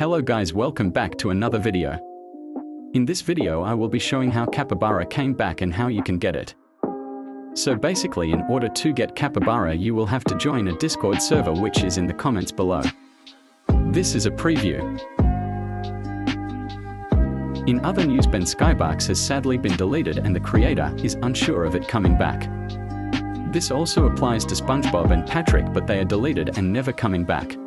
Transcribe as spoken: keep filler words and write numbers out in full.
Hello guys, welcome back to another video. In this video I will be showing how Capybara came back and how you can get it. So basically, in order to get Capybara you will have to join a Discord server which is in the comments below. This is a preview. In other news, Ben Skybox has sadly been deleted and the creator is unsure of it coming back. This also applies to SpongeBob and Patrick, but they are deleted and never coming back.